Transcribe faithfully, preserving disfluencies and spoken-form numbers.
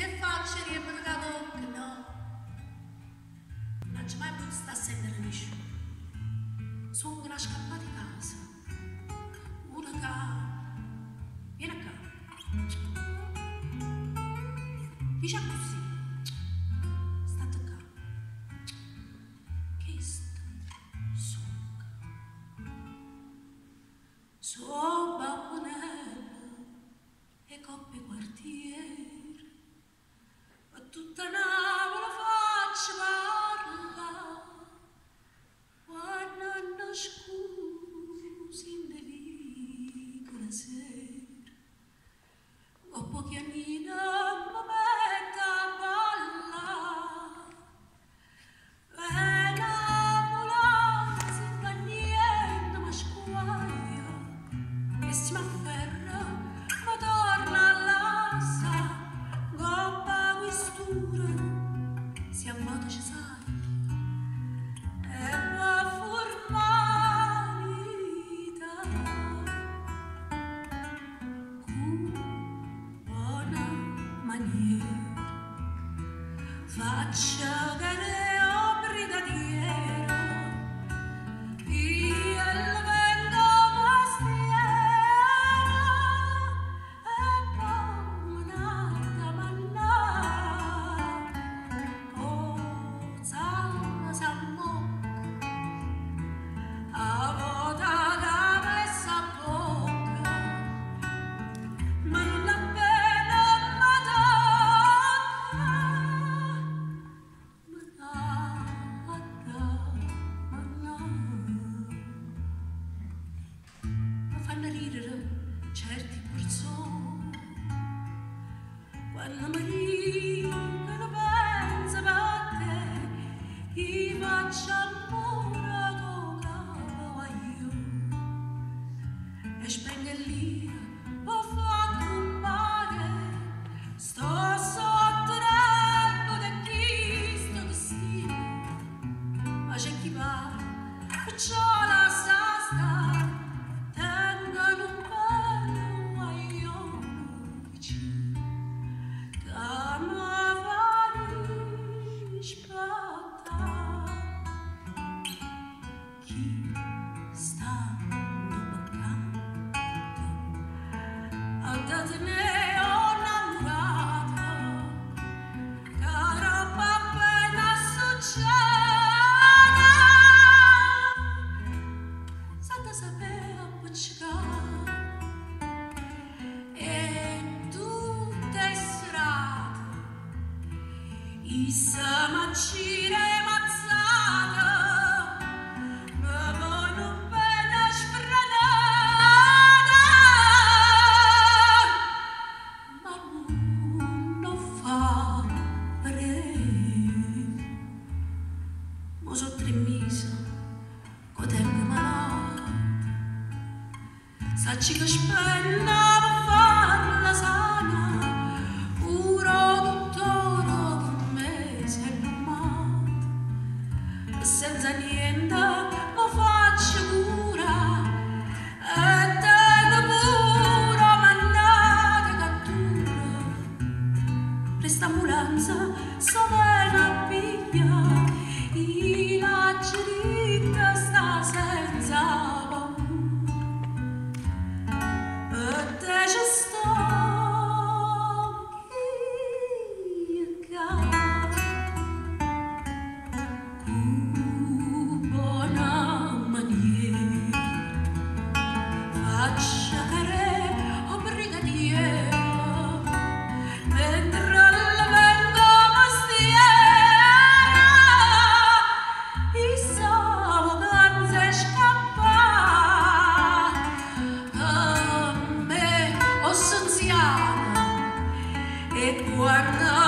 ne faccia riempire che no. Non c'è mai potuto stare a sentire nessuno. Sono una scappata di casa. Una che viene a casa. Dice così. State qua. Che sta? Sono. Sono Babonello e coppie quartiere. Ma tutta Napoli faccio parla. Quando hanno scusi in delica la sera. Ho pochi anni da mi metto a ballare. E Napoli si fa niente ma squaglio. E si m'afferra, ma torna all'ansa. Goppa questura, si avvota ci sai. Faccia che ne ho brigadiero, io il vento pastiero, e poi manata mannà, oh, salma, salmocca, a vota da messa a bocca, ma non appena certi persone quando mi dicono pensa a te i faccio amore con capo a io e spengo l'ira o fatto un mare sto sotto l'albo di Cristo destino ma c'è chi va perciò la sa sta tengono un te ne ho innamorato, cara appena succede, senza sapere appiccicare, e tutte serate, i samacire mazzate, mi vogliono bene sfrenate. So tre mesi, con tempo malato, sacci che spenna per farla sana, puro tutto un mese e non e senza niente mi faccio cura, e tengo pure mandate cattura, questa ambulanza so bene a piglia. La cerita sta senza paura e te ci sto chi con buona maniera faccia care o brigadiero mentre e guarda